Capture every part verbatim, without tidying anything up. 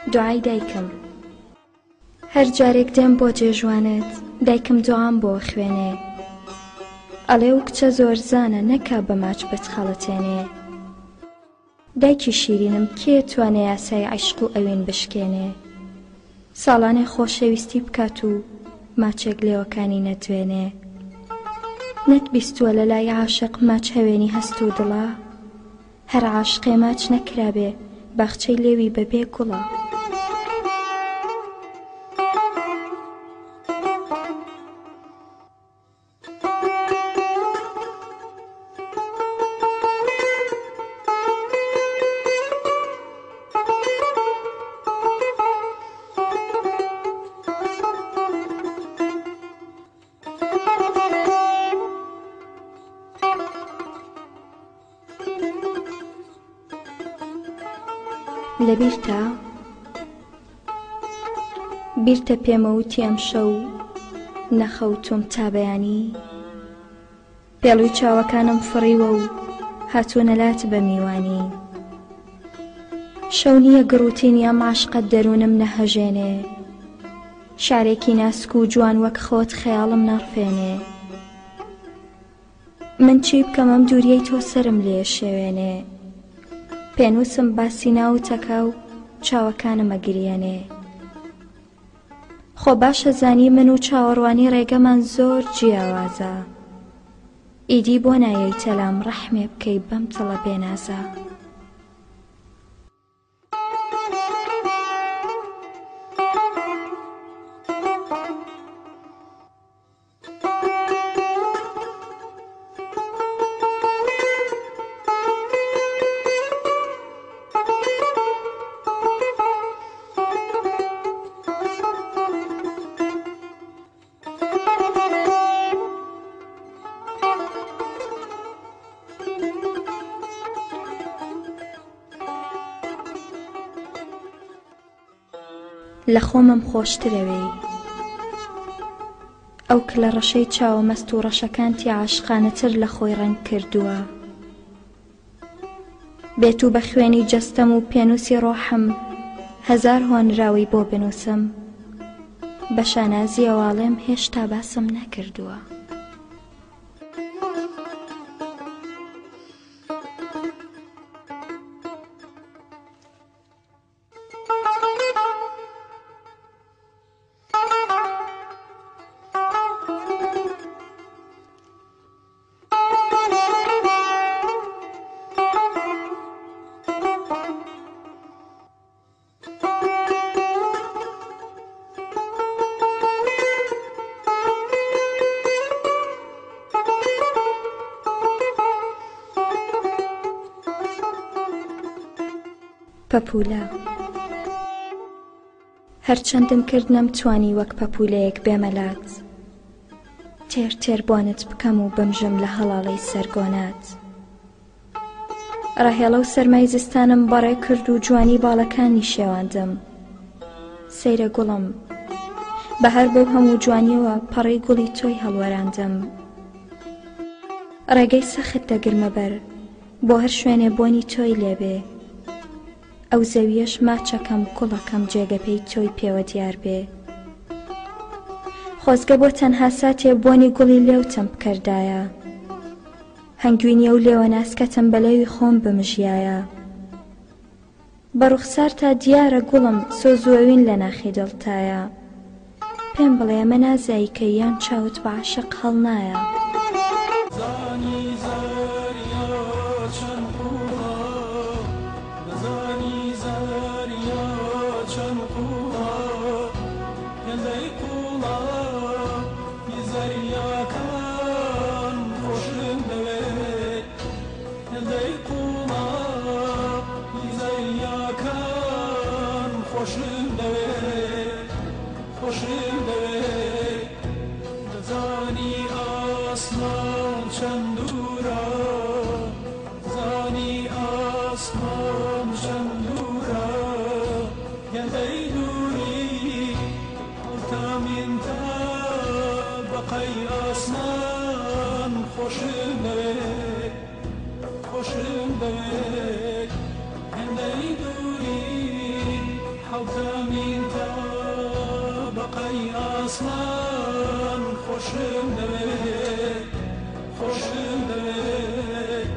دوعای دایکم. هەر جارێک دێم بۆ جێژوانت دایکم دوعام بۆ خوێنێ، ئەڵێ و کچە زۆر زانە نەکا بە ماچ بەتخەڵەتێنێ. دایکی شیرینم کێ توانێ یاسای عیشق و ئەوین بشکێنێ، ساڵانێ خۆشەویستی بکات و ماچێک لێوەکانی نەتوێنێ. نەتبیستووە لە لای عاشق ماچ هەوێنی هەست و دڵە، هەر عاشقێ ماچ نەکرابێ باخچەی لێوی بەبێ گوڵە. لەبیرتە بیرتە پێمەوتی ئەم شەو نەخەوتوم تا بەیانی، پێڵووی چاوەکانم فڕیوە و هاتوونە لات بە میوانی. شەو نییە گڕوتینی ئەم عاشقەت دەروونم نەهەژێنێ، شارێکی ناسک و جوان وەک خۆت خەیاڵم نەڕفێنێ. من چی بکەم ئەم دووریەی تۆ سرم لێ شێوێنێ، پێنووسم باسی ناوتەکە و چاوەکانم ئەگریێنێ. خۆ باشە زانی من و چاوەڕوانی ڕێگەمان زۆر جیاوازە، ئیدی بۆ نایەی تەلام ڕەحمێ بکەی بەم دڵە بێنازە. لە خۆمم خۆشترەوەی ئەو کە لە ڕەشەی چاوە مەست و ڕەشەکانتی عاشقانەتر لە خۆی ڕەنگ کردووە. بێت و بە خوێنی جەستەم و پێنووسی ڕۆحم هەزار هۆنراوی بۆ بنووسم، بە شانازی ئەواڵێم هێشتا باسم نەکردووە. پەپولە هەرچەندم کرد نەمتوانی وەک پەپولەیەک بێمەلات، تێر تێر بۆنت بکەم و بمژم لە هەڵاڵەی سەرگۆنات. ڕاهێڵە و سەرمای زستانم بەڕێ کرد و جوانی باڵەکانی شێواندم. سەیرە گوڵم بەهەر بەو هەموو جوانیەوە پەڕی گوڵی تۆی هەڵوەراندم. ڕێگەی سەخت دەگرمە بەر بۆ هەر شوێنێ بۆنی تۆی لێبێ، ئەو زەویەش ماچەکەم گوڵەکەم جێگەپەی تۆی پێوە دیار بێ. خۆزگە بۆ تەنها ساتێ بۆنی گوڵی لێوتم بکەردایە، هەنگوینیە و لێوە ناسکەتم بەلەوی خۆم بمژیایە. بە ڕوخسار تا دیارە گوڵم سۆز و ئەوین لە ناخی دڵتایە، پێم بڵێ ئەمە نازایی کە یان چاوت بە عاشق هەڵنایە. How اسمان خوشم دوید خوشم دوید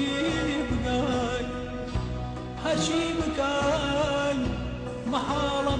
هرچی بکن محال